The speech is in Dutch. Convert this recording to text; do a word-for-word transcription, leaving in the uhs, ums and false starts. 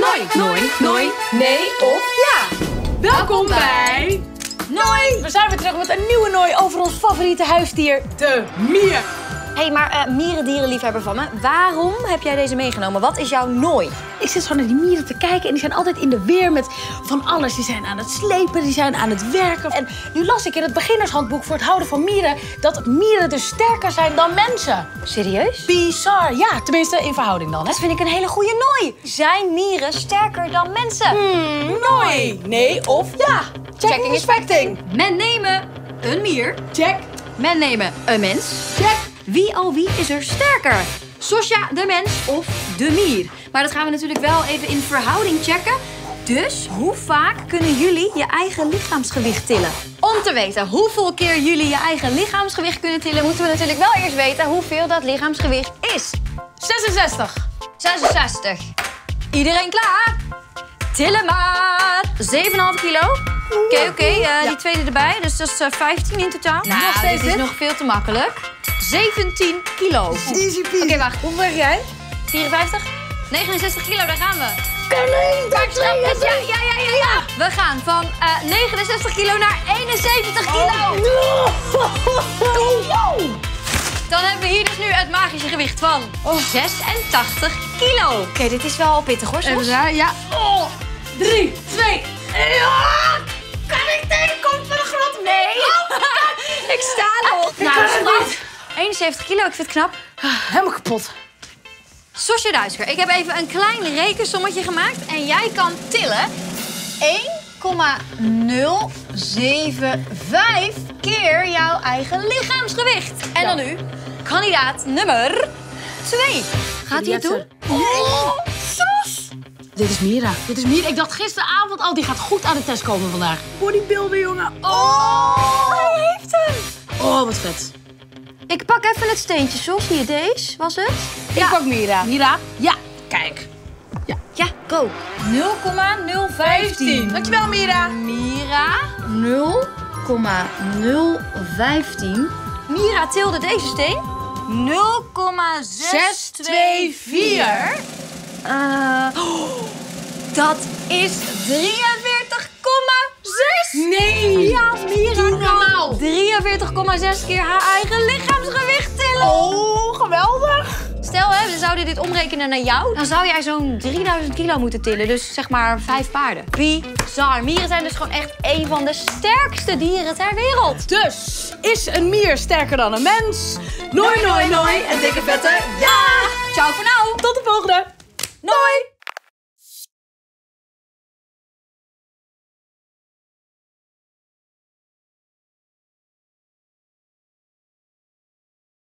Nooi, nooi, nooi, nee of ja. Welkom bij Nooi! We zijn weer terug met een nieuwe nooi over ons favoriete huisdier, de mier. Hé, hey, maar uh, mierendierenliefhebber van me, waarom heb jij deze meegenomen? Wat is jouw nooi? Ik zit zo naar die mieren te kijken en die zijn altijd in de weer met van alles. Die zijn aan het slepen, die zijn aan het werken. En nu las ik in het beginnershandboek voor het houden van mieren dat mieren dus sterker zijn dan mensen. Serieus? Bizar, ja. Tenminste, in verhouding dan, hè? Dat vind ik een hele goede nooi. Zijn mieren sterker dan mensen? Hmm, nooi, nee of ja. Checking is facting. Men nemen een mier. Check. Men nemen een mens. Check. Wie al wie is er sterker? Sosja, de mens of de mier? Maar dat gaan we natuurlijk wel even in verhouding checken. Dus hoe vaak kunnen jullie je eigen lichaamsgewicht tillen? Om te weten hoeveel keer jullie je eigen lichaamsgewicht kunnen tillen, moeten we natuurlijk wel eerst weten hoeveel dat lichaamsgewicht is. zesenzestig. zesenzestig. Iedereen klaar? Tillen maar. zeven komma vijf kilo. Oké, oké. Okay, uh, ja. Die tweede erbij. Dus dat is uh, vijftien in totaal. Nou, nog steeds dit is nog veel te makkelijk. zeventien kilo. Easy peasy. Oké, okay, wacht. Hoe weeg jij? vierenvijftig? negenenzestig kilo, daar gaan we. Nee, Kijk, snap het? Ja, ja, ja, ja, ja. We gaan van uh, negenenzestig kilo naar eenenzeventig kilo. Oh, no. Dan hebben we hier dus nu het magische gewicht van oh. zesentachtig kilo. Oké, okay, dit is wel pittig hoor, Sos. Even ja. Oh. Drie, twee, ja! Kan ik tegenkomen van de grond? Nee! Oh, ik sta nog. Nou, schat. eenenzeventig kilo, ik vind het knap. Helemaal kapot. Sosje Duisker, ik heb even een klein rekensommetje gemaakt. En jij kan tillen één komma nul zeven vijf keer jouw eigen lichaamsgewicht. En dan nu, kandidaat nummer twee. Gaat hij het doen? Oh, Sos! Dit is Mira. Dit is Mira. Ik dacht gisteravond al, die gaat goed aan de test komen vandaag. Bodybuilder, jongen. Oh, hij heeft hem. Oh, wat vet. Ik pak even het steentje, Sos. Hier, deze was het. Ja. Ik pak Mira. Mira? Ja. Kijk. Ja. Ja, go. nul komma nul vijftien. Dankjewel, Mira. Mira, nul komma nul vijftien. Mira tilde deze steen. nul komma zes twee vier. Uh, oh, dat is drieënveertig komma zes. Nee. Ja, Mira kan drieënveertig komma zes keer haar eigen lichaamsgewicht tillen. Oh, geweldig. Stel, hè, we zouden dit omrekenen naar jou. Dan zou jij zo'n drieduizend kilo moeten tillen. Dus zeg maar vijf paarden. Bizar. Mieren zijn dus gewoon echt een van de sterkste dieren ter wereld. Dus, is een mier sterker dan een mens? Nooi, nooi, nooi. En dikke vette ja! Ciao voor nou. Tot de volgende. Nooi.